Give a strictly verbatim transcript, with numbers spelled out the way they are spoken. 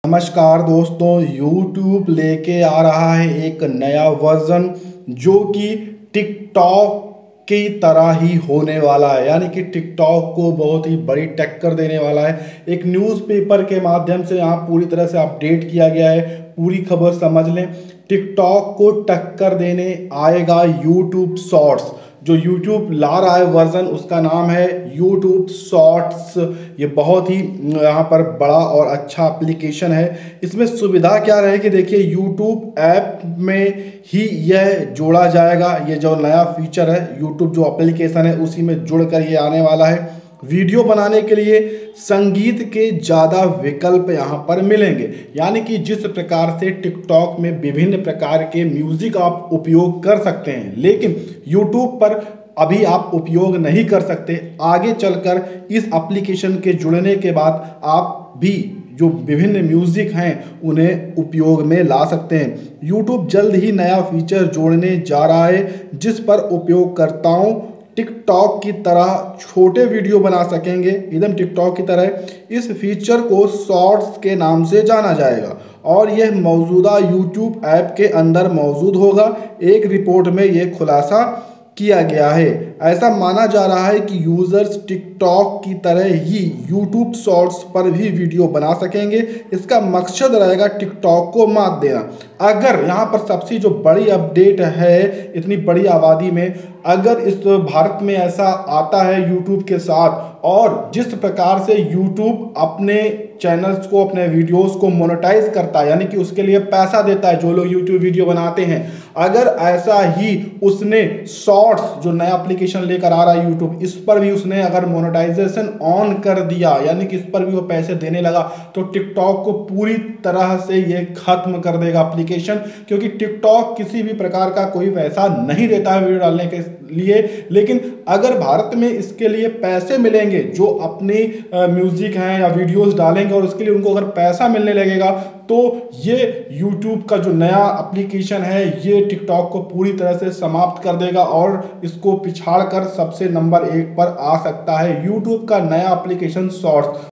नमस्कार दोस्तों, YouTube लेके आ रहा है एक नया वर्जन जो कि टिकटॉक की तरह ही होने वाला है। यानी कि टिकटॉक को बहुत ही बड़ी टक्कर देने वाला है। एक न्यूज़पेपर के माध्यम से यहाँ पूरी तरह से अपडेट किया गया है। पूरी खबर समझ लें। टिकटॉक को टक्कर देने आएगा यूट्यूब शॉर्ट्स। जो यूट्यूब ला रहा है वर्जन, उसका नाम है यूट्यूब शॉर्ट्स। ये बहुत ही यहाँ पर बड़ा और अच्छा एप्लीकेशन है। इसमें सुविधा क्या रहेगी, देखिए यूट्यूब ऐप में ही यह जोड़ा जाएगा। ये जो नया फीचर है, यूट्यूब जो एप्लीकेशन है उसी में जुड़कर ये आने वाला है। वीडियो बनाने के लिए संगीत के ज़्यादा विकल्प यहाँ पर मिलेंगे। यानी कि जिस प्रकार से टिकटॉक में विभिन्न प्रकार के म्यूजिक आप उपयोग कर सकते हैं, लेकिन यूट्यूब पर अभी आप उपयोग नहीं कर सकते। आगे चलकर इस एप्लीकेशन के जुड़ने के बाद आप भी जो विभिन्न म्यूजिक हैं उन्हें उपयोग में ला सकते हैं। यूट्यूब जल्द ही नया फीचर जोड़ने जा रहा है जिस पर उपयोगकर्ताओं टिकटॉक की तरह छोटे वीडियो बना सकेंगे, एकदम टिकटॉक की तरह। इस फीचर को शॉर्ट्स के नाम से जाना जाएगा और यह मौजूदा यूट्यूब ऐप के अंदर मौजूद होगा। एक रिपोर्ट में यह खुलासा किया गया है। ऐसा माना जा रहा है कि यूजर्स टिकटॉक की तरह ही यूट्यूब शॉर्ट्स पर भी वीडियो बना सकेंगे। इसका मकसद रहेगा टिकटॉक को मात देना। अगर यहाँ पर सबसे जो बड़ी अपडेट है, इतनी बड़ी आबादी में अगर इस भारत में ऐसा आता है यूट्यूब के साथ, और जिस प्रकार से यूट्यूब अपने चैनल्स को, अपने वीडियोस को मोनेटाइज करता है, यानी कि उसके लिए पैसा देता है जो लोग यूट्यूब वीडियो बनाते हैं, अगर ऐसा ही उसने शॉर्ट्स जो नया एप्लीकेशन लेकर आ रहा है यूट्यूब, इस पर भी उसने अगर मोनेटाइजेशन ऑन कर दिया, यानी कि इस पर भी वो पैसे देने लगा, तो टिकटॉक को पूरी तरह से ये खत्म कर देगा एप्लीकेशन। क्योंकि टिकटॉक किसी भी प्रकार का कोई पैसा नहीं देता है वीडियो डालने के लिए, लेकिन अगर भारत में इसके लिए पैसे मिलेंगे, जो अपनी म्यूजिक हैं या वीडियोस डालेंगे और उसके लिए उनको अगर पैसा मिलने लगेगा, तो ये यूट्यूब का जो नया एप्लीकेशन है ये टिकटॉक को पूरी तरह से समाप्त कर देगा और इसको पिछाड़ कर सबसे नंबर एक पर आ सकता है यूट्यूब का नया एप्लीकेशन शॉर्ट्स।